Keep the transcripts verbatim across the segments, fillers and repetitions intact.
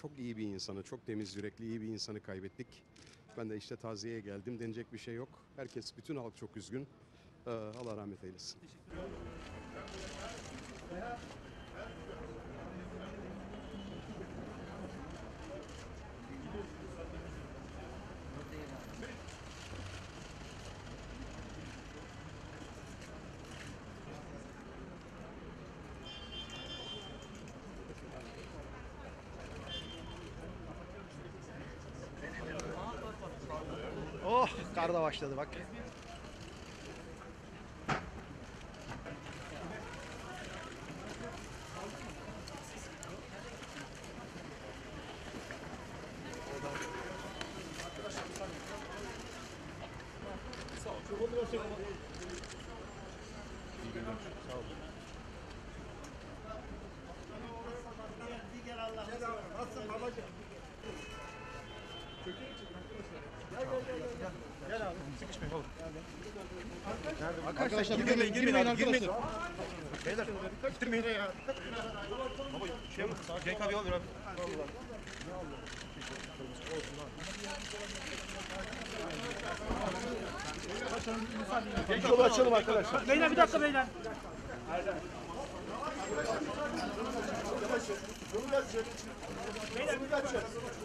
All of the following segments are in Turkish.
çok iyi bir insanı, çok temiz yürekli iyi bir insanı kaybettik. Ben de işte taziyeye geldim. Denecek bir şey yok. Herkes, bütün halk çok üzgün. Ee, Allah rahmet eylesin. Oh, kar da başladı bak. Arkadaşlar girmeyin, girmeyin arkadaşlar. Beyler, girmeyin ya. Baba şey mi? Cenk abi al bir abi. Cenk yolu açalım arkadaşlar. Beyler bir dakika beyler. Beyler bir dakika.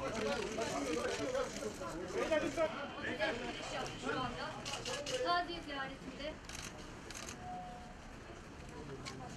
Beyler lütfen. Şu anda taziye ziyaretinde